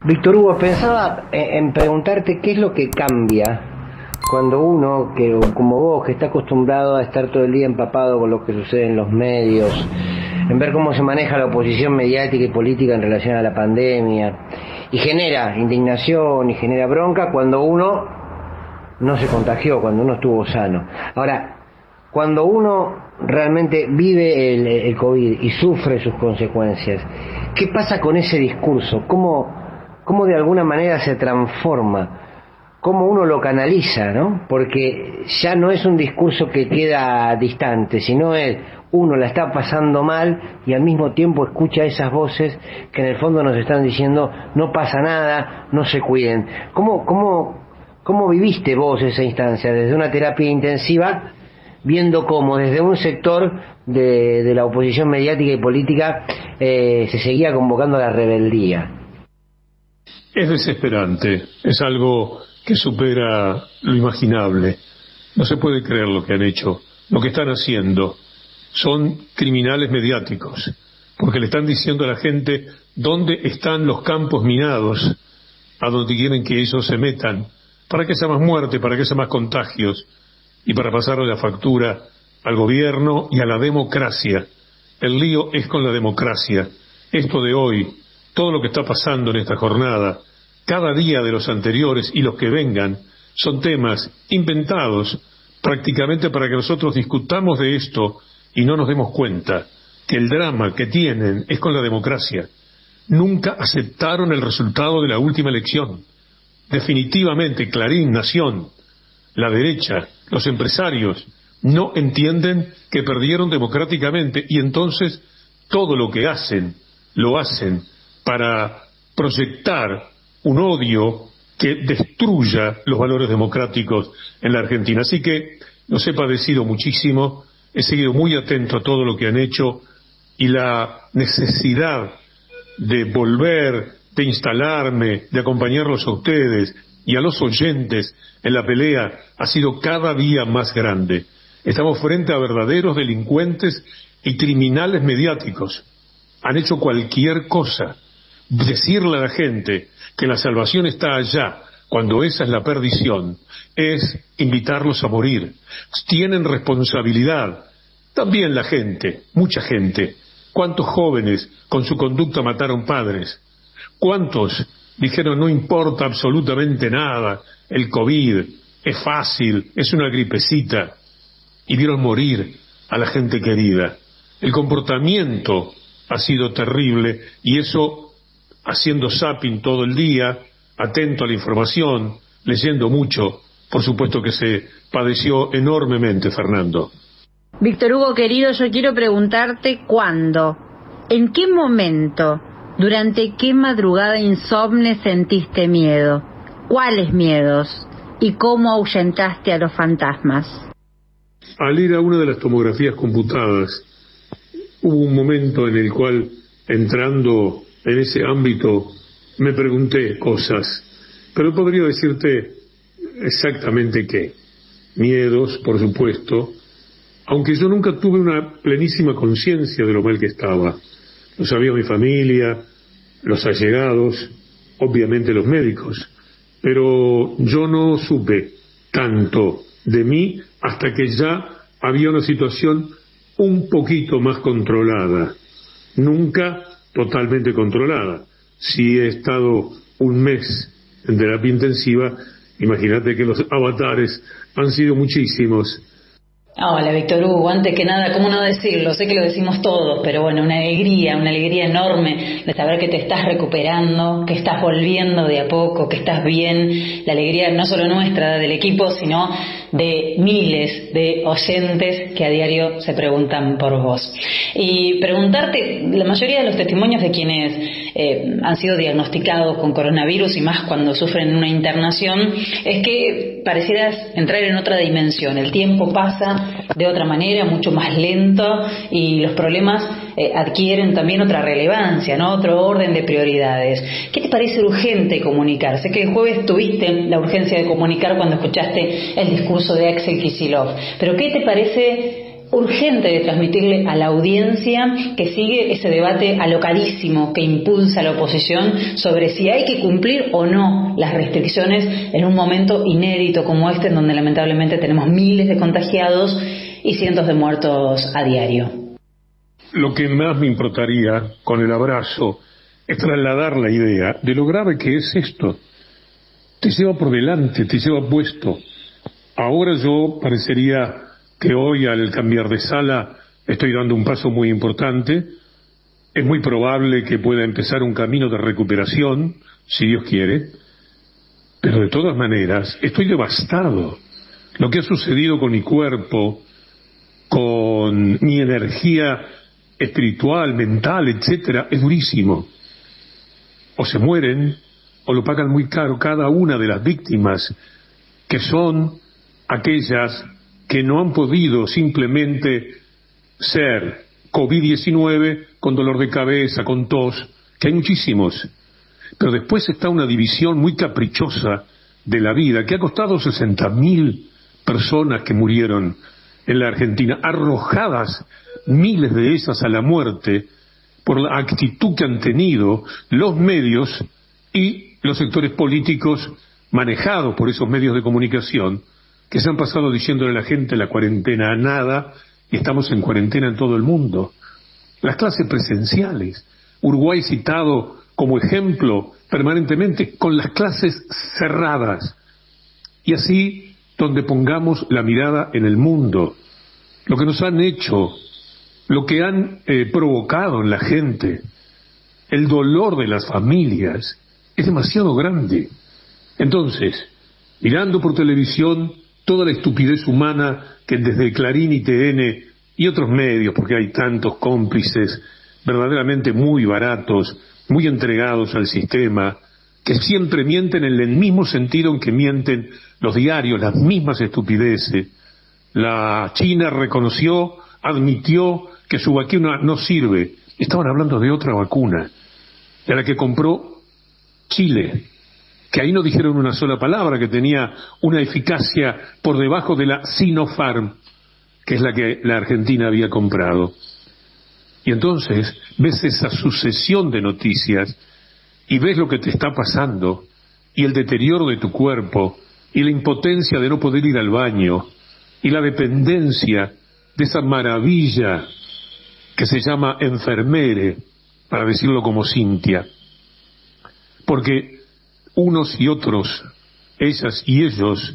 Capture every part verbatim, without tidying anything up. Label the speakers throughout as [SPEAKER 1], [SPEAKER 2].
[SPEAKER 1] Víctor Hugo, pensaba en preguntarte qué es lo que cambia cuando uno, que como vos, que está acostumbrado a estar todo el día empapado con lo que sucede en los medios, en ver cómo se maneja la oposición mediática y política en relación a la pandemia, y genera indignación y genera bronca cuando uno no se contagió, cuando uno estuvo sano. Ahora, cuando uno realmente vive el, el COVID y sufre sus consecuencias, ¿qué pasa con ese discurso? ¿Cómo, cómo de alguna manera se transforma? ¿Cómo uno lo canaliza, no? Porque ya no es un discurso que queda distante, sino es uno la está pasando mal y al mismo tiempo escucha esas voces que en el fondo nos están diciendo no pasa nada, no se cuiden. ¿Cómo, cómo, cómo viviste vos esa instancia desde una terapia intensiva, viendo cómo desde un sector de, de la oposición mediática y política eh, se seguía convocando a la rebeldía?
[SPEAKER 2] Es desesperante, es algo que supera lo imaginable. No se puede creer lo que han hecho, lo que están haciendo. Son criminales mediáticos, porque le están diciendo a la gente dónde están los campos minados, a donde quieren que ellos se metan, para que haya más muerte, para que haya más contagios, y para pasarle la factura al gobierno y a la democracia. El lío es con la democracia. Esto de hoy, todo lo que está pasando en esta jornada, cada día de los anteriores y los que vengan, son temas inventados prácticamente para que nosotros discutamos de esto y no nos demos cuenta que el drama que tienen es con la democracia. Nunca aceptaron el resultado de la última elección. Definitivamente, Clarín, Nación, la derecha, los empresarios, no entienden que perdieron democráticamente y entonces todo lo que hacen, lo hacen para proyectar un odio que destruya los valores democráticos en la Argentina. Así que los he padecido muchísimo, he seguido muy atento a todo lo que han hecho y la necesidad de volver, de instalarme, de acompañarlos a ustedes y a los oyentes en la pelea ha sido cada día más grande. Estamos frente a verdaderos delincuentes y criminales mediáticos. Han hecho cualquier cosa. Decirle a la gente que la salvación está allá, cuando esa es la perdición, es invitarlos a morir. Tienen responsabilidad. También la gente, mucha gente. ¿Cuántos jóvenes con su conducta mataron padres? ¿Cuántos dijeron no importa absolutamente nada, el COVID es fácil, es una gripecita, y vieron morir a la gente querida? El comportamiento ha sido terrible y eso, haciendo zapping todo el día, atento a la información, leyendo mucho, por supuesto que se padeció enormemente, Fernando.
[SPEAKER 3] Víctor Hugo, querido, yo quiero preguntarte cuándo, en qué momento, durante qué madrugada insomne sentiste miedo, cuáles miedos y cómo ahuyentaste a los fantasmas.
[SPEAKER 2] Al ir a una de las tomografías computadas, hubo un momento en el cual, entrando en ese ámbito, me pregunté cosas, pero podría decirte exactamente qué. Miedos, por supuesto, aunque yo nunca tuve una plenísima conciencia de lo mal que estaba. Lo sabía mi familia, los allegados, obviamente los médicos, pero yo no supe tanto de mí hasta que ya había una situación un poquito más controlada. Nunca totalmente controlada. Si he estado un mes en terapia intensiva, imagínate que los avatares han sido muchísimos.
[SPEAKER 4] Hola, Víctor Hugo, antes que nada, ¿cómo no decirlo? Sé que lo decimos todos, pero bueno, una alegría, una alegría enorme de saber que te estás recuperando, que estás volviendo de a poco, que estás bien. La alegría no solo nuestra, del equipo, sino de miles de oyentes que a diario se preguntan por vos. Y preguntarte, la mayoría de los testimonios de quienes eh, han sido diagnosticados con coronavirus y más cuando sufren una internación, es que parecieras entrar en otra dimensión. El tiempo pasa de otra manera, mucho más lento, y los problemas eh, adquieren también otra relevancia, ¿no? Otro orden de prioridades. ¿Qué te parece urgente comunicar? Sé que el jueves tuviste la urgencia de comunicar cuando escuchaste el discurso de Axel Kicillof, pero ¿qué te parece urgente de transmitirle a la audiencia que sigue ese debate alocadísimo que impulsa la oposición sobre si hay que cumplir o no las restricciones en un momento inédito como este, en donde lamentablemente tenemos miles de contagiados y cientos de muertos a diario.
[SPEAKER 2] Lo que más me importaría con el abrazo es trasladar la idea de lo grave que es esto. Te lleva por delante, te lleva puesto. Ahora yo parecería que hoy, al cambiar de sala, estoy dando un paso muy importante. Es muy probable que pueda empezar un camino de recuperación, si Dios quiere, pero de todas maneras estoy devastado. Lo que ha sucedido con mi cuerpo, con mi energía espiritual, mental, etcétera, es durísimo. O se mueren, o lo pagan muy caro cada una de las víctimas, que son aquellas que no han podido simplemente ser COVID diecinueve con dolor de cabeza, con tos, que hay muchísimos. Pero después está una división muy caprichosa de la vida, que ha costado sesenta mil personas que murieron en la Argentina, arrojadas miles de esas a la muerte por la actitud que han tenido los medios y los sectores políticos manejados por esos medios de comunicación, que se han pasado diciéndole a la gente la cuarentena a nada, y estamos en cuarentena en todo el mundo. Las clases presenciales, Uruguay citado como ejemplo permanentemente, con las clases cerradas, y así donde pongamos la mirada en el mundo, lo que nos han hecho, lo que han eh, provocado en la gente, el dolor de las familias, es demasiado grande. Entonces, mirando por televisión toda la estupidez humana que desde Clarín y T N y otros medios, porque hay tantos cómplices verdaderamente muy baratos, muy entregados al sistema, que siempre mienten en el mismo sentido en que mienten los diarios, las mismas estupideces. La China reconoció, admitió que su vacuna no sirve. Estaban hablando de otra vacuna, de la que compró Chile, que ahí no dijeron una sola palabra, que tenía una eficacia por debajo de la Sinopharm, que es la que la Argentina había comprado. Y entonces ves esa sucesión de noticias y ves lo que te está pasando y el deterioro de tu cuerpo y la impotencia de no poder ir al baño y la dependencia de esa maravilla que se llama enfermere, para decirlo como Cintia. Porque unos y otros, ellas y ellos,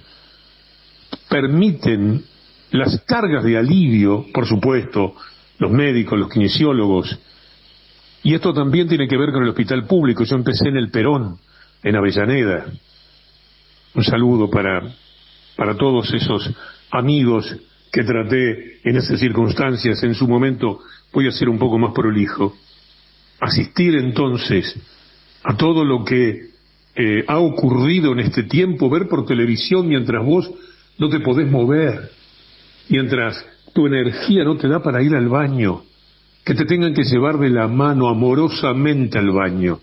[SPEAKER 2] permiten las cargas de alivio, por supuesto, los médicos, los kinesiólogos, y esto también tiene que ver con el hospital público. Yo empecé en el Perón, en Avellaneda. Un saludo para, para todos esos amigos que traté en esas circunstancias. En su momento voy a ser un poco más prolijo. Asistir entonces a todo lo que eh, ha ocurrido en este tiempo, ver por televisión mientras vos no te podés mover, mientras tu energía no te da para ir al baño, que te tengan que llevar de la mano amorosamente al baño.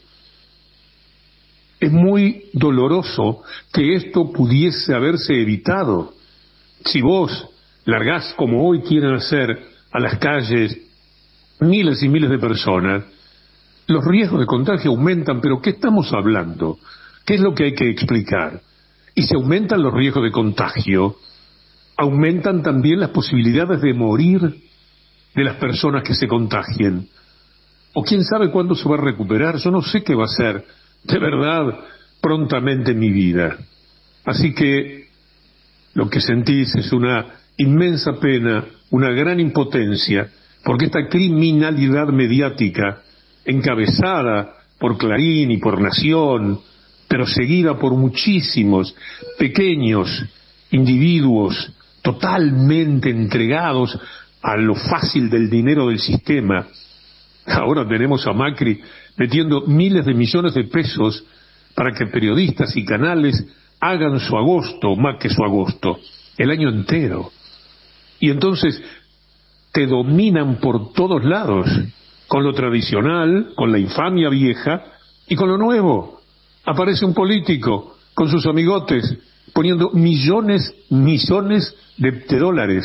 [SPEAKER 2] Es muy doloroso que esto pudiese haberse evitado. Si vos largás, como hoy quieren hacer, a las calles miles y miles de personas, los riesgos de contagio aumentan. ¿Pero qué estamos hablando? ¿Qué es lo que hay que explicar? Y si aumentan los riesgos de contagio, aumentan también las posibilidades de morir de las personas que se contagien. O quién sabe cuándo se va a recuperar. Yo no sé qué va a ser, de verdad, prontamente en mi vida. Así que lo que sentís es una inmensa pena, una gran impotencia, porque esta criminalidad mediática, encabezada por Clarín y por Nación, pero seguida por muchísimos pequeños individuos totalmente entregados a lo fácil del dinero del sistema. Ahora tenemos a Macri metiendo miles de millones de pesos para que periodistas y canales hagan su agosto, más que su agosto, el año entero. Y entonces te dominan por todos lados, con lo tradicional, con la infamia vieja y con lo nuevo. Aparece un político con sus amigotes poniendo millones, millones de, de dólares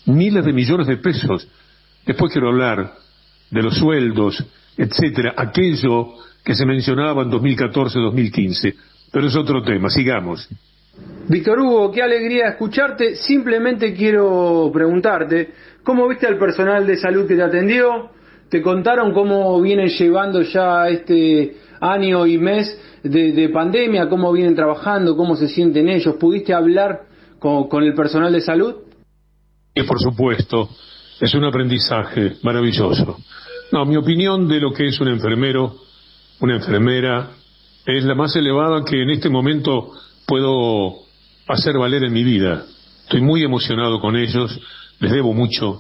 [SPEAKER 2] miles de millones de pesos. Después quiero hablar de los sueldos, etcétera, aquello que se mencionaba en dos mil catorce dos mil quince, pero es otro tema. Sigamos.
[SPEAKER 5] Víctor Hugo, qué alegría escucharte. Simplemente quiero preguntarte, ¿cómo viste al personal de salud que te atendió? ¿Te contaron cómo vienen llevando ya este año y mes de, de pandemia? ¿Cómo vienen trabajando? ¿Cómo se sienten ellos? ¿Pudiste hablar con, con el personal de salud?
[SPEAKER 2] Y por supuesto, es un aprendizaje maravilloso. No, mi opinión de lo que es un enfermero, una enfermera, es la más elevada que en este momento puedo hacer valer en mi vida. Estoy muy emocionado con ellos, les debo mucho.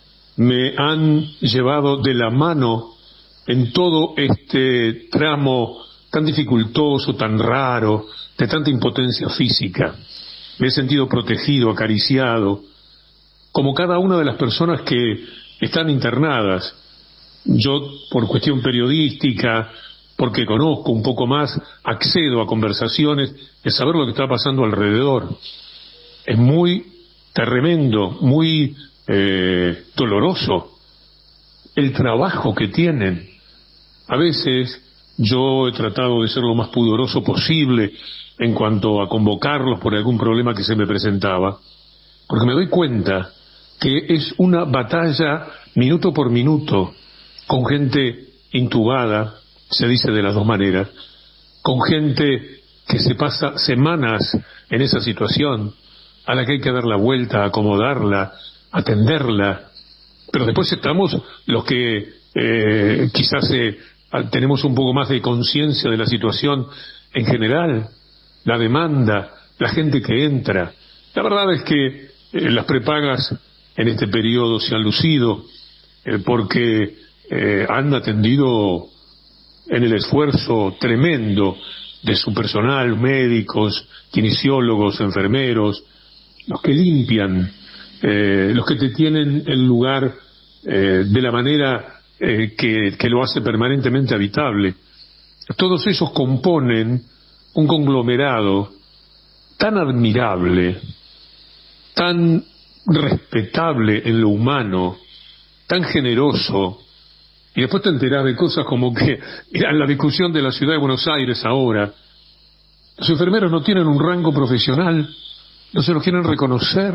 [SPEAKER 2] Me han llevado de la mano en todo este tramo tan dificultoso, tan raro, de tanta impotencia física. Me he sentido protegido, acariciado, como cada una de las personas que están internadas. Yo, por cuestión periodística, porque conozco un poco más, accedo a conversaciones de saber lo que está pasando alrededor. Es muy tremendo, muy eh, doloroso el trabajo que tienen. A veces yo he tratado de ser lo más pudoroso posible en cuanto a convocarlos por algún problema que se me presentaba, porque me doy cuenta que es una batalla minuto por minuto, con gente intubada, se dice de las dos maneras, con gente que se pasa semanas en esa situación, a la que hay que dar la vuelta, acomodarla, atenderla. Pero después estamos los que eh, quizás eh, tenemos un poco más de conciencia de la situación en general, la demanda, la gente que entra. La verdad es que eh, las prepagas en este periodo se han lucido eh, porque eh, han atendido en el esfuerzo tremendo de su personal, médicos, kinesiólogos, enfermeros, los que limpian, eh, los que te tienen el lugar eh, de la manera eh, que, que lo hace permanentemente habitable. Todos esos componen un conglomerado tan admirable, tan respetable en lo humano, tan generoso. Y después te enterás de cosas como que, mira, en la discusión de la ciudad de Buenos Aires ahora, los enfermeros no tienen un rango profesional, no se los quieren reconocer,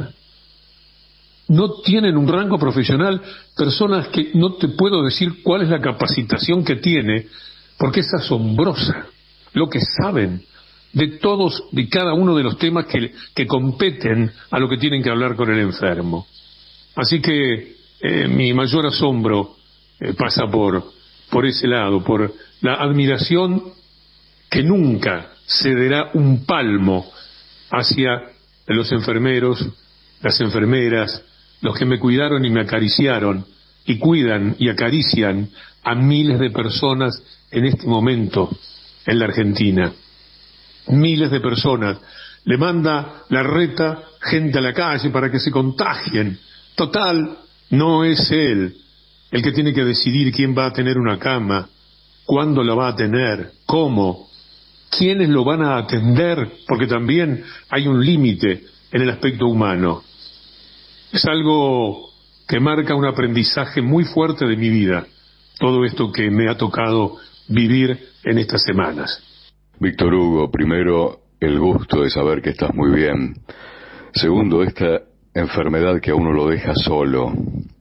[SPEAKER 2] no tienen un rango profesional, personas que no te puedo decir cuál es la capacitación que tiene, porque es asombrosa lo que saben de todos y cada uno de los temas que, que competen a lo que tienen que hablar con el enfermo. Así que eh, mi mayor asombro eh, pasa por, por ese lado, por la admiración que nunca cederá un palmo hacia los enfermeros, las enfermeras, los que me cuidaron y me acariciaron, y cuidan y acarician a miles de personas en este momento en la Argentina. Miles de personas. Le manda la reta gente a la calle para que se contagien. Total, no es él el que tiene que decidir quién va a tener una cama, cuándo la va a tener, cómo, quiénes lo van a atender, porque también hay un límite en el aspecto humano. Es algo que marca un aprendizaje muy fuerte de mi vida, todo esto que me ha tocado vivir en estas semanas.
[SPEAKER 6] Víctor Hugo, primero, el gusto de saber que estás muy bien. Segundo, esta enfermedad que a uno lo deja solo,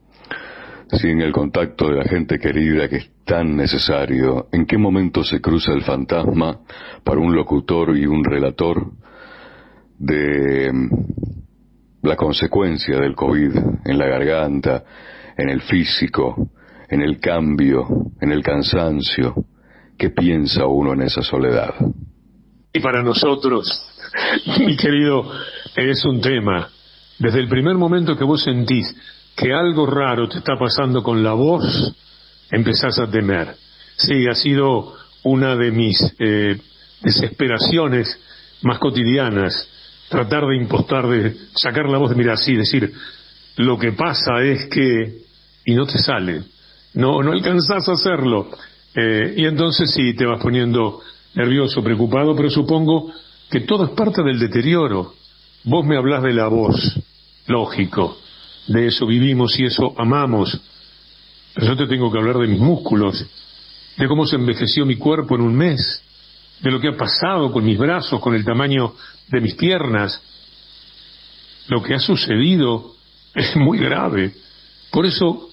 [SPEAKER 6] sin el contacto de la gente querida que es tan necesario. ¿En qué momento se cruza el fantasma para un locutor y un relator de la consecuencia del COVID en la garganta, en el físico, en el cambio, en el cansancio? ¿Qué piensa uno en esa soledad?
[SPEAKER 2] Y para nosotros, mi querido, es un tema. Desde el primer momento que vos sentís que algo raro te está pasando con la voz, empezás a temer. Sí, ha sido una de mis eh, desesperaciones más cotidianas, tratar de impostar, de sacar la voz, de mirar así, decir, lo que pasa es que, y no te sale, no, no alcanzás a hacerlo. Eh, y entonces sí, te vas poniendo nervioso, preocupado, pero supongo que todo es parte del deterioro. Vos me hablás de la voz, lógico, de eso vivimos y eso amamos. Pero yo te tengo que hablar de mis músculos, de cómo se envejeció mi cuerpo en un mes, de lo que ha pasado con mis brazos, con el tamaño de mis piernas. Lo que ha sucedido es muy grave. Por eso,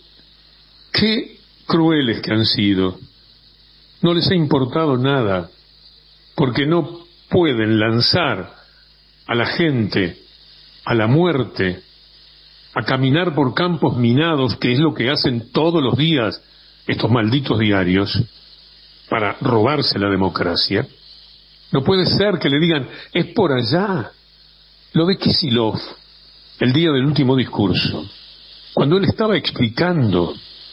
[SPEAKER 2] qué crueles que han sido. No les ha importado nada, porque no pueden lanzar a la gente a la muerte, a caminar por campos minados, que es lo que hacen todos los días estos malditos diarios, para robarse la democracia. No puede ser que le digan, es por allá. Lo de Kicillof, el día del último discurso, cuando él estaba explicando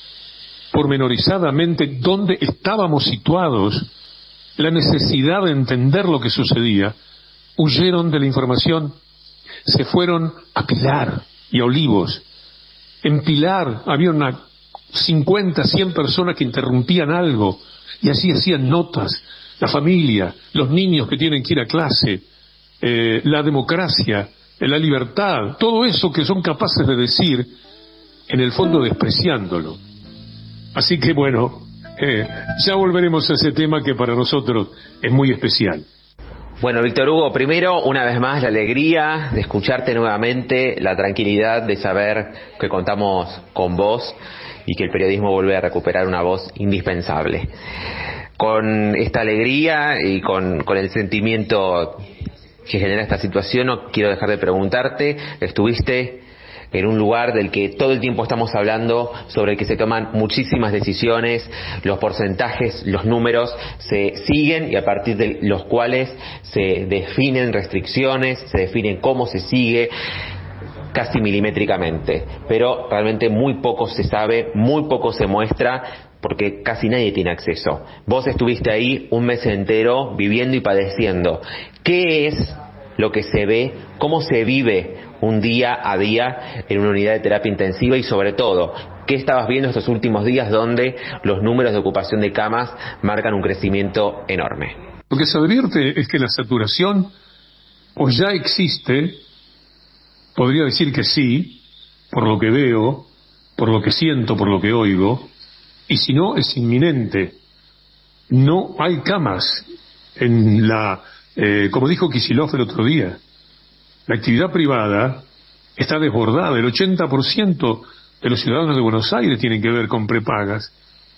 [SPEAKER 2] pormenorizadamente dónde estábamos situados, la necesidad de entender lo que sucedía, huyeron de la información, se fueron a Pilar y a Olivos. En Pilar había una cincuenta, cien personas que interrumpían algo y así hacían notas. La familia, los niños que tienen que ir a clase, eh, la democracia, la libertad, todo eso que son capaces de decir, en el fondo despreciándolo. Así que bueno, eh, ya volveremos a ese tema que para nosotros es muy especial.
[SPEAKER 7] Bueno, Víctor Hugo, primero, una vez más, la alegría de escucharte nuevamente, la tranquilidad de saber que contamos con vos y que el periodismo vuelve a recuperar una voz indispensable. Con esta alegría y con, con el sentimiento que genera esta situación, no quiero dejar de preguntarte, estuviste en un lugar del que todo el tiempo estamos hablando, sobre el que se toman muchísimas decisiones, los porcentajes, los números se siguen y a partir de los cuales se definen restricciones, se definen cómo se sigue, casi milimétricamente, pero realmente muy poco se sabe, muy poco se muestra, porque casi nadie tiene acceso. Vos estuviste ahí un mes entero viviendo y padeciendo. ¿Qué es lo que se ve? ¿Cómo se vive un día a día en una unidad de terapia intensiva? Y sobre todo, ¿qué estabas viendo estos últimos días donde los números de ocupación de camas marcan un crecimiento enorme?
[SPEAKER 2] Lo que se advierte es que la saturación o ya existe, podría decir que sí, por lo que veo, por lo que siento, por lo que oigo, y si no, es inminente. No hay camas en la, eh, como dijo Kicillof el otro día, la actividad privada está desbordada. El ochenta por ciento de los ciudadanos de Buenos Aires tienen que ver con prepagas.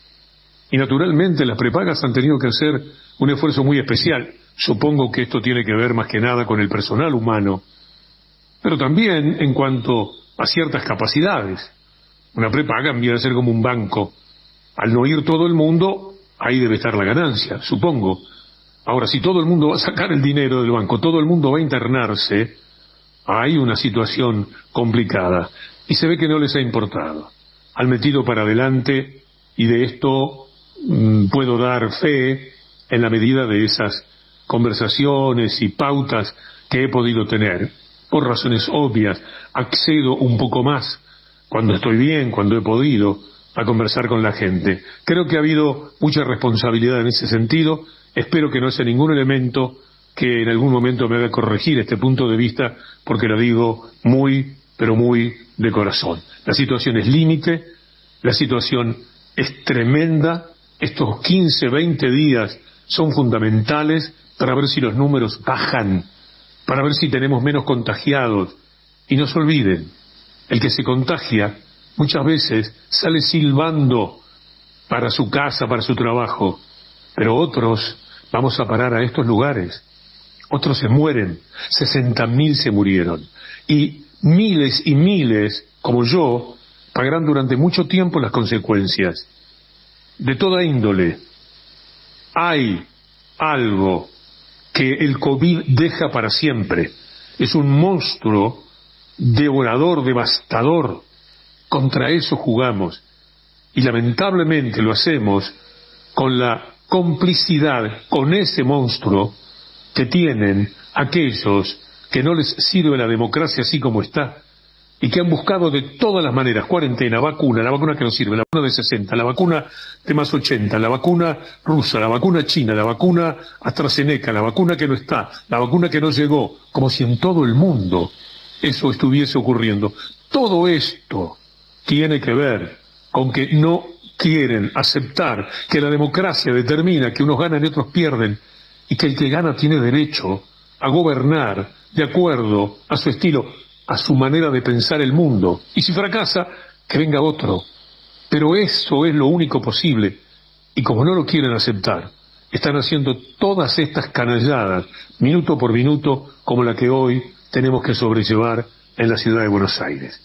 [SPEAKER 2] Y naturalmente las prepagas han tenido que hacer un esfuerzo muy especial. Supongo que esto tiene que ver más que nada con el personal humano, pero también en cuanto a ciertas capacidades. Una prepaga viene a ser como un banco. Al no ir todo el mundo, ahí debe estar la ganancia, supongo. Ahora, si todo el mundo va a sacar el dinero del banco, todo el mundo va a internarse, hay una situación complicada. Y se ve que no les ha importado. Han metido para adelante, y de esto mmm, puedo dar fe en la medida de esas conversaciones y pautas que he podido tener. Por razones obvias, accedo un poco más, cuando estoy bien, cuando he podido, a conversar con la gente. Creo que ha habido mucha responsabilidad en ese sentido. Espero que no sea ningún elemento que en algún momento me haga corregir este punto de vista, porque lo digo muy, pero muy de corazón. La situación es límite, la situación es tremenda. Estos quince, veinte días son fundamentales para ver si los números bajan, para ver si tenemos menos contagiados. Y no se olviden, el que se contagia muchas veces sale silbando para su casa, para su trabajo, pero otros vamos a parar a estos lugares, otros se mueren, sesenta mil se murieron, y miles y miles, como yo, pagarán durante mucho tiempo las consecuencias, de toda índole. Hay algo que el COVID deja para siempre, es un monstruo devorador, devastador. Contra eso jugamos y lamentablemente lo hacemos con la complicidad con ese monstruo que tienen aquellos que no les sirve la democracia así como está y que han buscado de todas las maneras cuarentena, vacuna, la vacuna que no sirve, la vacuna de sesenta, la vacuna de más ochenta, la vacuna rusa, la vacuna china, la vacuna AstraZeneca, la vacuna que no está, la vacuna que no llegó, como si en todo el mundo eso estuviese ocurriendo. todo esto tiene que ver con que no quieren aceptar que la democracia determina que unos ganan y otros pierden, y que el que gana tiene derecho a gobernar de acuerdo a su estilo, a su manera de pensar el mundo, y si fracasa, que venga otro. Pero eso es lo único posible, y como no lo quieren aceptar, están haciendo todas estas canalladas, minuto por minuto, como la que hoy tenemos que sobrellevar en la ciudad de Buenos Aires.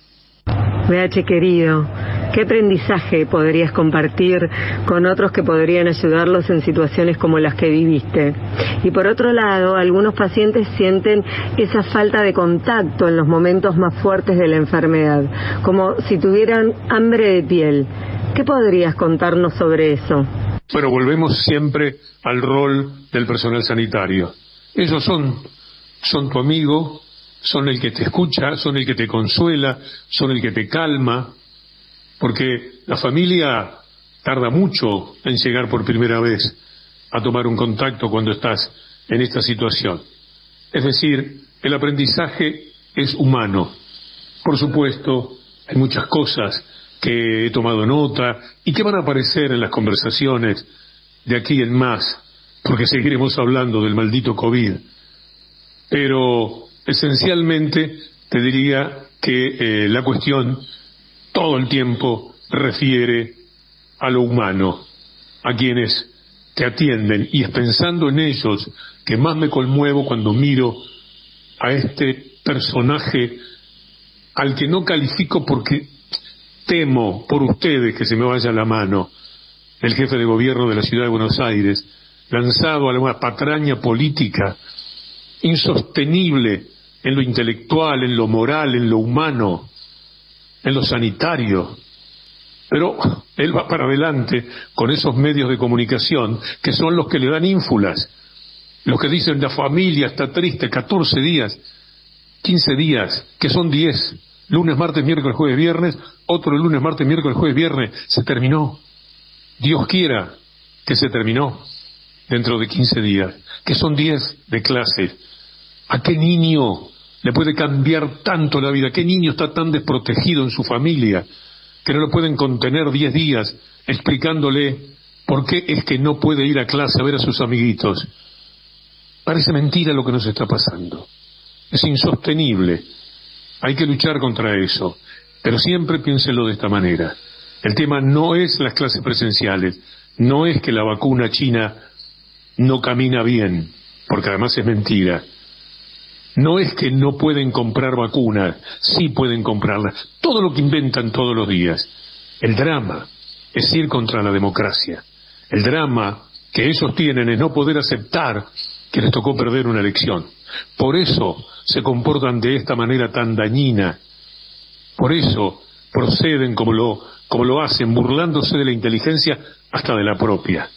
[SPEAKER 8] B H querido, ¿qué aprendizaje podrías compartir con otros que podrían ayudarlos en situaciones como las que viviste? Y por otro lado, algunos pacientes sienten esa falta de contacto en los momentos más fuertes de la enfermedad, como si tuvieran hambre de piel. ¿Qué podrías contarnos sobre eso?
[SPEAKER 2] Bueno, volvemos siempre al rol del personal sanitario. Ellos son, son tu amigo, son el que te escucha, son el que te consuela, son el que te calma, porque la familia tarda mucho en llegar por primera vez a tomar un contacto cuando estás en esta situación. Es decir, el aprendizaje es humano. Por supuesto, hay muchas cosas que he tomado nota y que van a aparecer en las conversaciones de aquí en más, porque seguiremos hablando del maldito COVID. Pero esencialmente te diría que eh, la cuestión todo el tiempo refiere a lo humano, a quienes te atienden, y es pensando en ellos que más me conmuevo cuando miro a este personaje al que no califico porque temo por ustedes que se me vaya la mano, el jefe de gobierno de la ciudad de Buenos Aires, lanzado a una patraña política insostenible en lo intelectual, en lo moral, en lo humano, en lo sanitario. Pero él va para adelante con esos medios de comunicación que son los que le dan ínfulas, los que dicen la familia está triste, catorce días, quince días, que son diez, lunes, martes, miércoles, jueves, viernes, otro lunes, martes, miércoles, jueves, viernes, se terminó. Dios quiera que se terminó dentro de quince días, que son diez de clase. ¿A qué niño le puede cambiar tanto la vida? ¿Qué niño está tan desprotegido en su familia que no lo pueden contener diez días explicándole por qué es que no puede ir a clase a ver a sus amiguitos? Parece mentira lo que nos está pasando. Es insostenible. Hay que luchar contra eso. Pero siempre piénsenlo de esta manera. El tema no es las clases presenciales, no es que la vacuna china no camina bien, porque además es mentira. No es que no pueden comprar vacunas, sí pueden comprarlas. Todo lo que inventan todos los días. El drama es ir contra la democracia. El drama que ellos tienen es no poder aceptar que les tocó perder una elección. Por eso se comportan de esta manera tan dañina. Por eso proceden como lo, como lo hacen, burlándose de la inteligencia hasta de la propia.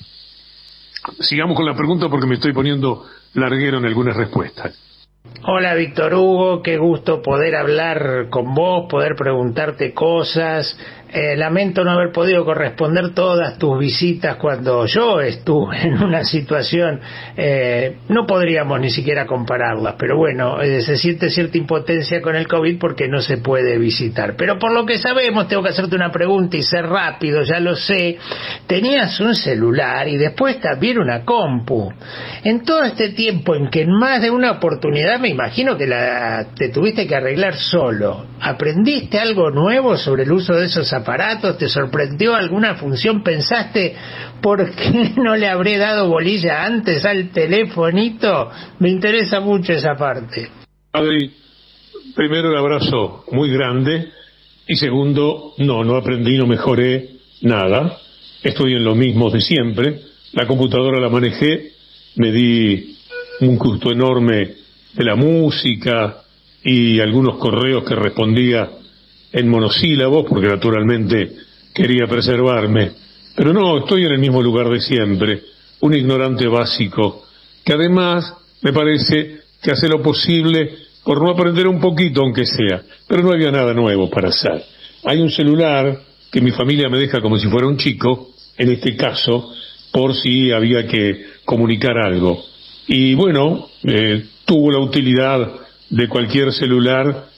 [SPEAKER 2] Sigamos con la pregunta porque me estoy poniendo larguero en algunas respuestas.
[SPEAKER 1] Hola Víctor Hugo, qué gusto poder hablar con vos, poder preguntarte cosas. Eh, lamento no haber podido corresponder todas tus visitas cuando yo estuve en una situación, eh, no podríamos ni siquiera compararlas, pero bueno, eh, se siente cierta impotencia con el COVID porque no se puede visitar. Pero por lo que sabemos, tengo que hacerte una pregunta y ser rápido, ya lo sé. Tenías un celular y después también una compu. En todo este tiempo en que en más de una oportunidad me imagino que la, te tuviste que arreglar solo, ¿aprendiste algo nuevo sobre el uso de esos aparatos? ¿Te sorprendió alguna función? ¿Pensaste por qué no le habré dado bolilla antes al telefonito? Me interesa mucho esa parte.
[SPEAKER 2] Adri, primero el abrazo muy grande y segundo, no, no aprendí, no mejoré nada. Estoy en lo mismo de siempre. La computadora la manejé, me di un gusto enorme de la música y algunos correos que respondía en monosílabos, porque naturalmente quería preservarme. Pero no, estoy en el mismo lugar de siempre, un ignorante básico, que además me parece que hace lo posible por no aprender un poquito, aunque sea, pero no había nada nuevo para hacer. Hay un celular que mi familia me deja como si fuera un chico, en este caso, por si había que comunicar algo. Y bueno, eh, tuvo la utilidad de cualquier celular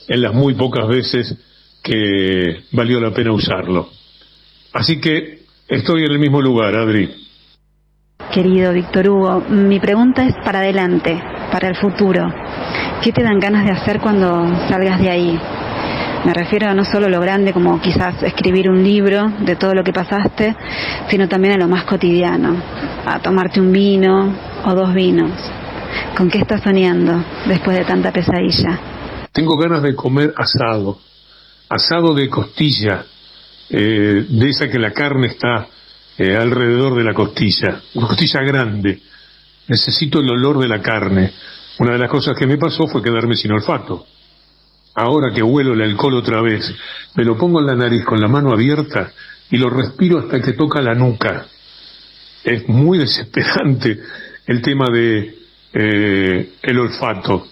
[SPEAKER 2] en las muy pocas veces que valió la pena usarlo. Así que estoy en el mismo lugar, Adri.
[SPEAKER 9] Querido Víctor Hugo, mi pregunta es para adelante, para el futuro. ¿Qué te dan ganas de hacer cuando salgas de ahí? Me refiero a no solo lo grande como quizás escribir un libro de todo lo que pasaste, sino también a lo más cotidiano, a tomarte un vino o dos vinos. ¿Con qué estás soñando después de tanta pesadilla?
[SPEAKER 2] Tengo ganas de comer asado, asado de costilla, eh, de esa que la carne está eh, alrededor de la costilla, una costilla grande. Necesito el olor de la carne. Una de las cosas que me pasó fue quedarme sin olfato. Ahora que huelo el alcohol otra vez, me lo pongo en la nariz con la mano abierta y lo respiro hasta que toca la nuca. Es muy desesperante el tema de eh, el olfato.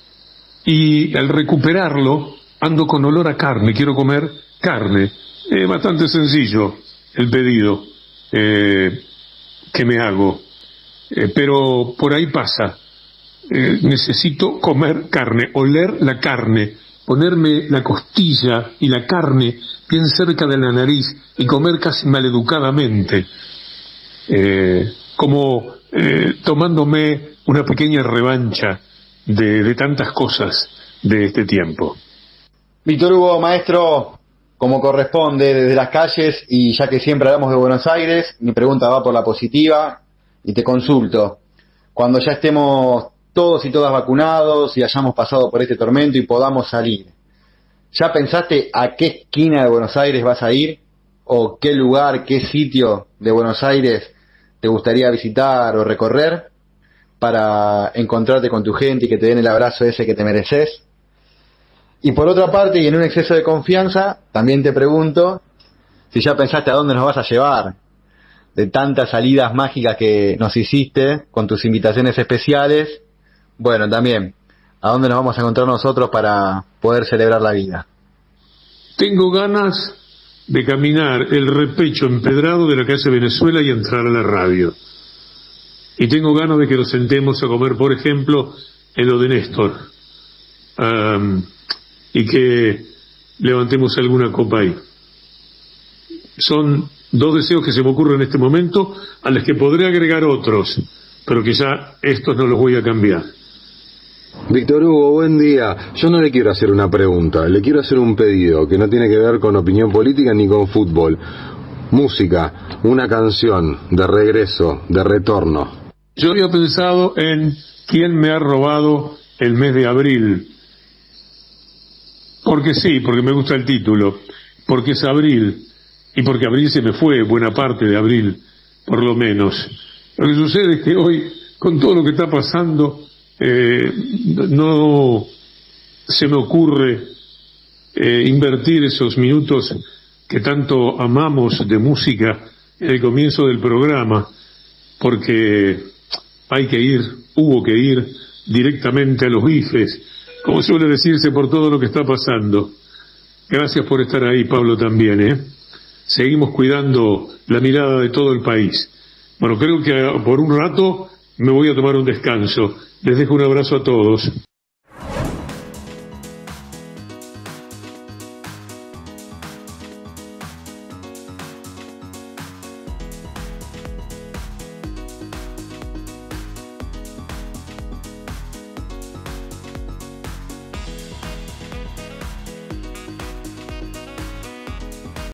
[SPEAKER 2] Y al recuperarlo, ando con olor a carne, quiero comer carne. Es bastante sencillo el pedido eh, que me hago, eh, pero por ahí pasa. Eh, necesito comer carne, oler la carne, ponerme la costilla y la carne bien cerca de la nariz y comer casi maleducadamente, eh, como eh, tomándome una pequeña revancha de, de tantas cosas de este tiempo.
[SPEAKER 10] Víctor Hugo, maestro, como corresponde desde las calles, y ya que siempre hablamos de Buenos Aires, mi pregunta va por la positiva y te consulto. Cuando ya estemos todos y todas vacunados y hayamos pasado por este tormento y podamos salir, ¿ya pensaste a qué esquina de Buenos Aires vas a ir? ¿O qué lugar, qué sitio de Buenos Aires te gustaría visitar o recorrer para encontrarte con tu gente y que te den el abrazo ese que te mereces? Y por otra parte, y en un exceso de confianza, también te pregunto si ya pensaste a dónde nos vas a llevar, de tantas salidas mágicas que nos hiciste con tus invitaciones especiales. Bueno, también, ¿a dónde nos vamos a encontrar nosotros para poder celebrar la vida?
[SPEAKER 2] Tengo ganas de caminar el repecho empedrado de la calle Venezuela y entrar a la radio. Y tengo ganas de que nos sentemos a comer, por ejemplo, en lo de Néstor. Um, y que levantemos alguna copa ahí. Son dos deseos que se me ocurren en este momento, a los que podré agregar otros, pero que ya estos no los voy a cambiar.
[SPEAKER 11] Víctor Hugo, buen día. Yo no le quiero hacer una pregunta, le quiero hacer un pedido que no tiene que ver con opinión política ni con fútbol. Música, una canción de regreso, de retorno.
[SPEAKER 2] Yo había pensado en quién me ha robado el mes de abril. Porque sí, porque me gusta el título, porque es abril, y porque abril se me fue, buena parte de abril, por lo menos. Lo que sucede es que hoy, con todo lo que está pasando, eh, no se me ocurre eh, invertir esos minutos que tanto amamos de música en el comienzo del programa, porque hay que ir, hubo que ir directamente a los bifes, como suele decirse, por todo lo que está pasando. Gracias por estar ahí, Pablo, también, ¿eh? Seguimos cuidando la mirada de todo el país. Bueno, creo que por un rato me voy a tomar un descanso. Les dejo un abrazo a todos.